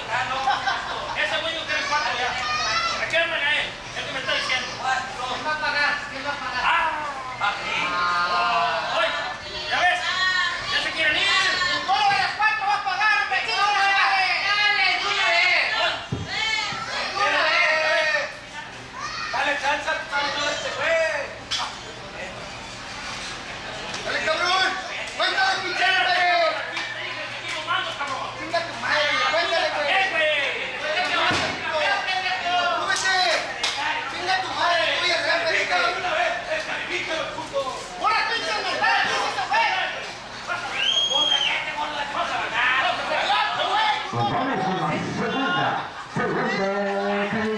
Ese güey no quiere 4 ya. ¿A qué hora a él? Es que me está diciendo. ¿Quién va a pagar? ¿Quién va a pagar? Oye, ¿ya ves? Ya se quieren ir. ¿Cómo de las 4 va a pagar? ¡Hombre, quién va a pagar! ¡Dale, de una vez! Dale chance al todo este güey. Dale, cabrón. Cuéntale, pinche madre. Chinga tu madre, cuéntale, güey. Súbete. Chinga tu madre, voy a hacer cabrón. ¡Ahora pinche mental! Vamos a la segunda